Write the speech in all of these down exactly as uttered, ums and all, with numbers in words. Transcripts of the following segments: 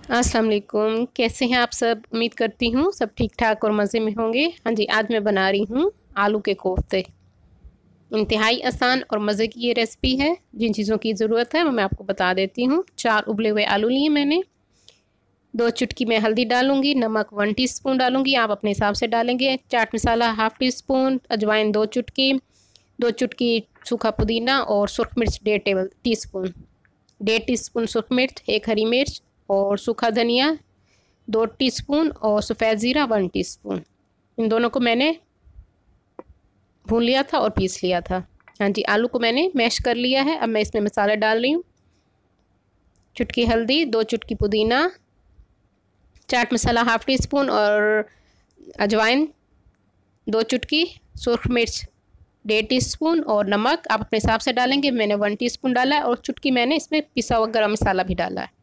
अस्सलाम वालेकुम, कैसे हैं आप सब। उम्मीद करती हूँ सब ठीक ठाक और मज़े में होंगे। हाँ जी, आज मैं बना रही हूँ आलू के कोफ्ते। इंतहाई आसान और मज़े की ये रेसिपी है। जिन चीज़ों की ज़रूरत है वो मैं आपको बता देती हूँ। चार उबले हुए आलू लिए मैंने। दो चुटकी मैं हल्दी डालूंगी, नमक वन टीस्पून डालूंगी, आप अपने हिसाब से डालेंगे। Chaat masala half teaspoon, अजवाइन दो चुटकी, दो चुटकी सूखा पुदीना और सुरख मिर्च डेढ़ टेबल टी स्पून, डेढ़ टी स्पून सुरख मिर्च, एक हरी मिर्च और सूखा धनिया दो टीस्पून और सफ़ेद ज़ीरा वन टीस्पून। इन दोनों को मैंने भून लिया था और पीस लिया था। हाँ जी, आलू को मैंने मैश कर लिया है। अब मैं इसमें मसाले डाल रही हूँ। चुटकी हल्दी, दो चुटकी पुदीना, chaat masala half teaspoon और अजवाइन दो चुटकी, सुरख मिर्च डेढ़ टीस्पून और नमक आप अपने हिसाब से डालेंगे। मैंने वन टीस्पून डाला है और चुटकी मैंने इसमें पिसा हुआ गरम मसाला भी डाला है।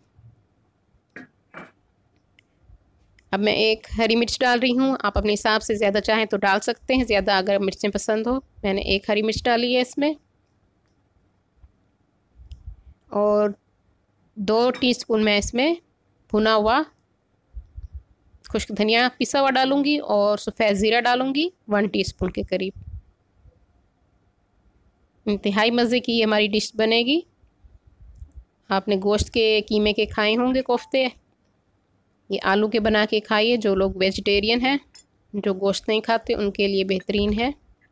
अब मैं एक हरी मिर्च डाल रही हूँ, आप अपने हिसाब से ज़्यादा चाहें तो डाल सकते हैं, ज़्यादा अगर मिर्चें पसंद हो। मैंने एक हरी मिर्च डाली है इसमें और दो टीस्पून मैं इसमें भुना हुआ खुश्क धनिया पिसा हुआ डालूंगी और सफ़ेद ज़ीरा डालूंगी वन टीस्पून के करीब। इंतहाई मज़े की ये हमारी डिश बनेगी। आपने गोश्त के कीमे के खाए होंगे कोफ्ते, ये आलू के बना के खाइए। जो लोग वेजिटेरियन हैं, जो गोश्त नहीं खाते, उनके लिए बेहतरीन है।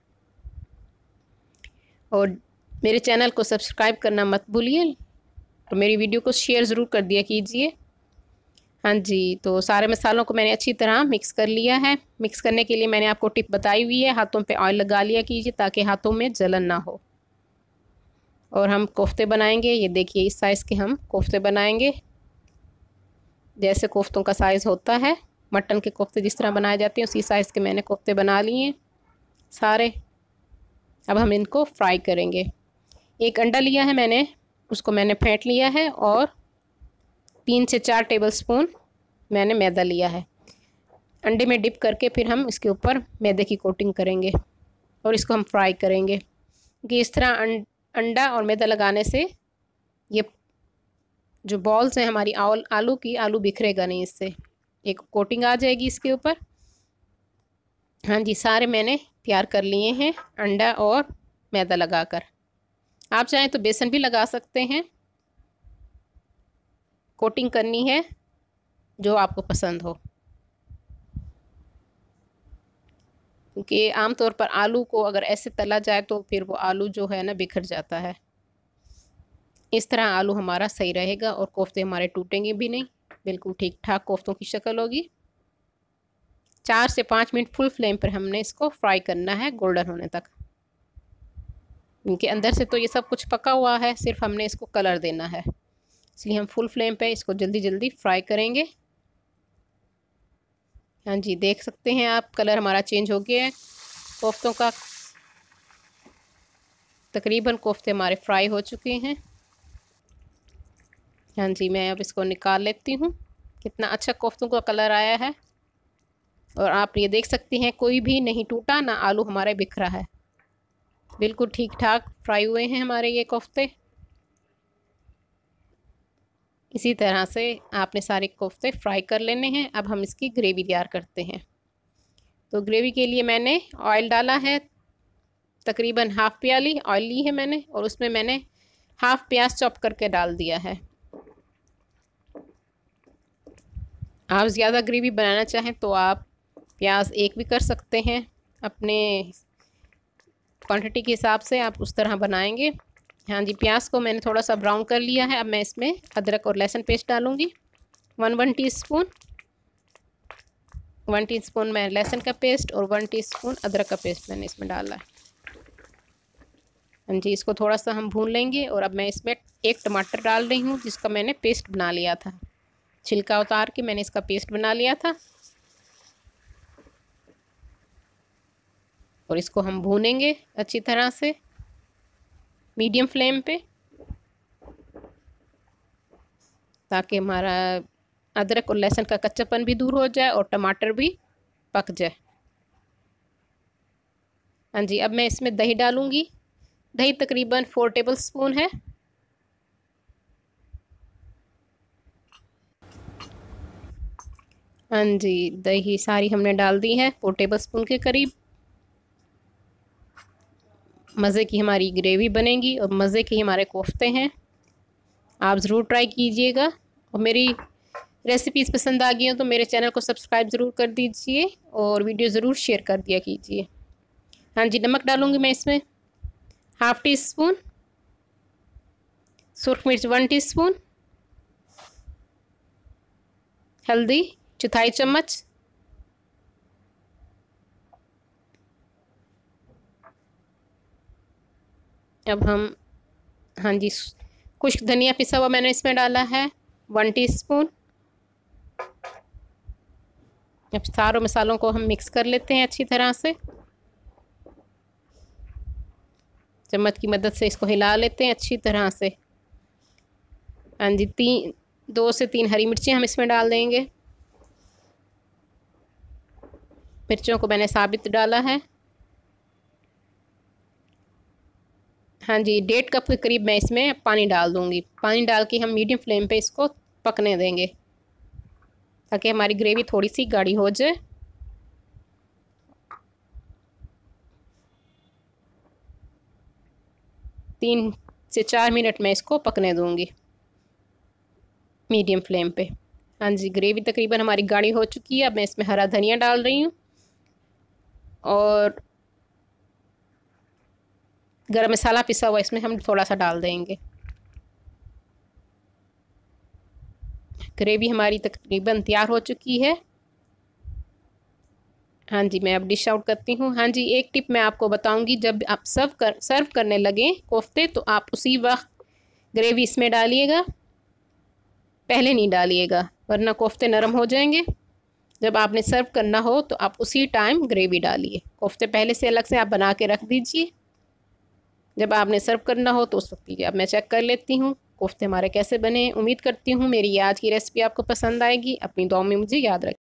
और मेरे चैनल को सब्सक्राइब करना मत भूलिए और मेरी वीडियो को शेयर ज़रूर कर दिया कीजिए। हाँ जी, तो सारे मसालों को मैंने अच्छी तरह मिक्स कर लिया है। मिक्स करने के लिए मैंने आपको टिप बताई हुई है, हाथों पे ऑयल लगा लिया कीजिए ताकि हाथों में जलन ना हो। और हम कोफ्ते बनाएंगे, ये देखिए इस साइज़ के हम कोफ्ते बनाएंगे। जैसे कोफ्तों का साइज़ होता है, मटन के कोफ्ते जिस तरह बनाए जाते हैं उसी साइज़ के मैंने कोफ्ते बना लिए सारे। अब हम इनको फ्राई करेंगे। एक अंडा लिया है मैंने, उसको मैंने फेंट लिया है और तीन से चार टेबलस्पून मैंने मैदा लिया है। अंडे में डिप करके फिर हम इसके ऊपर मैदे की कोटिंग करेंगे और इसको हम फ्राई करेंगे कि इस तरह अंडा और मैदा लगाने से ये जो बॉल्स हैं हमारी आलू की, आलू बिखरेगा नहीं, इससे एक कोटिंग आ जाएगी इसके ऊपर। हाँ जी, सारे मैंने तैयार कर लिए हैं अंडा और मैदा लगाकर। आप चाहें तो बेसन भी लगा सकते हैं। कोटिंग करनी है जो आपको पसंद हो, क्योंकि आमतौर पर आलू को अगर ऐसे तला जाए तो फिर वो आलू जो है ना बिखर जाता है। इस तरह आलू हमारा सही रहेगा और कोफ्ते हमारे टूटेंगे भी नहीं, बिल्कुल ठीक ठाक कोफ्तों की शक्ल होगी। चार से पाँच मिनट फुल फ्लेम पर हमने इसको फ्राई करना है गोल्डन होने तक। इनके अंदर से तो ये सब कुछ पका हुआ है, सिर्फ हमने इसको कलर देना है, इसलिए हम फुल फ्लेम पे इसको जल्दी जल्दी फ्राई करेंगे। हाँ जी, देख सकते हैं आप कलर हमारा चेंज हो गया है कोफ्तों का। तकरीबन कोफ्ते हमारे फ्राई हो चुके हैं। हाँ जी, मैं अब इसको निकाल लेती हूँ। कितना अच्छा कोफ्तों का कलर आया है और आप ये देख सकते हैं कोई भी नहीं टूटा, ना आलू हमारे बिखरा है, बिल्कुल ठीक ठाक फ्राई हुए हैं हमारे ये कोफ्ते। इसी तरह से आपने सारे कोफ्ते फ्राई कर लेने हैं। अब हम इसकी ग्रेवी तैयार करते हैं। तो ग्रेवी के लिए मैंने ऑयल डाला है, तकरीबन हाफ़ प्याली ऑयल ली है मैंने और उसमें मैंने हाफ़ प्याज चॉप करके डाल दिया है। आप ज़्यादा ग्रेवी बनाना चाहें तो आप प्याज एक भी कर सकते हैं, अपने क्वांटिटी के हिसाब से आप उस तरह बनाएंगे। हाँ जी, प्याज को मैंने थोड़ा सा ब्राउन कर लिया है। अब मैं इसमें अदरक और लहसुन पेस्ट डालूंगी, one one teaspoon one teaspoon मैं लहसुन का पेस्ट और वन टीस्पून अदरक का पेस्ट मैंने इसमें डाला है। हाँ जी, इसको थोड़ा सा हम भून लेंगे और अब मैं इसमें एक टमाटर डाल रही हूँ जिसका मैंने पेस्ट बना लिया था, छिलका उतार के मैंने इसका पेस्ट बना लिया था। और इसको हम भूनेंगे अच्छी तरह से मीडियम फ्लेम पे, ताकि हमारा अदरक और लहसुन का कच्चापन भी दूर हो जाए और टमाटर भी पक जाए। हाँ जी, अब मैं इसमें दही डालूंगी। दही तकरीबन फोर टेबल स्पून है। हाँ जी, दही सारी हमने डाल दी है, फोर टेबल स्पून के करीब। मज़े की हमारी ग्रेवी बनेगी और मज़े के हमारे कोफ्ते हैं। आप ज़रूर ट्राई कीजिएगा और मेरी रेसिपीज़ पसंद आ गई हो तो मेरे चैनल को सब्सक्राइब ज़रूर कर दीजिए और वीडियो ज़रूर शेयर कर दिया कीजिए। हाँ जी, नमक डालूँगी मैं इसमें हाफ़ टी स्पून, सुरख मिर्च वन टीस्पून, हल्दी चौथाई चम्मच, अब हम हाँ जी खुश्क धनिया पिसा हुआ मैंने इसमें डाला है वन टीस्पून। अब सारों मसालों को हम मिक्स कर लेते हैं अच्छी तरह से, चम्मच की मदद से इसको हिला लेते हैं अच्छी तरह से। हाँ जी, तीन दो से तीन हरी मिर्ची हम इसमें डाल देंगे। मिर्चों को मैंने साबित डाला है। हाँ जी, डेढ़ कप के करीब मैं इसमें पानी डाल दूँगी। पानी डाल के हम मीडियम फ्लेम पे इसको पकने देंगे ताकि हमारी ग्रेवी थोड़ी सी गाढ़ी हो जाए। तीन से चार मिनट में इसको पकने दूँगी मीडियम फ्लेम पे। हाँ जी, ग्रेवी तकरीबन हमारी गाढ़ी हो चुकी है। अब मैं इसमें हरा धनिया डाल रही हूँ और गरम मसाला पिसा हुआ इसमें हम थोड़ा सा डाल देंगे। ग्रेवी हमारी तकरीबन तैयार हो चुकी है। हाँ जी, मैं अब डिश आउट करती हूँ। हाँ जी, एक टिप मैं आपको बताऊँगी, जब आप सर्व कर सर्व करने लगें कोफ्ते तो आप उसी वक्त ग्रेवी इसमें डालिएगा, पहले नहीं डालिएगा वरना कोफ्ते नरम हो जाएंगे। जब आपने सर्व करना हो तो आप उसी टाइम ग्रेवी डालिए, कोफ्ते पहले से अलग से आप बना के रख दीजिए। जब आपने सर्व करना हो तो उस वक्त कीजिए। अब मैं चेक कर लेती हूँ कोफ्ते हमारे कैसे बने। उम्मीद करती हूँ मेरी आज की रेसिपी आपको पसंद आएगी। अपनी दुआओं में मुझे याद रखें।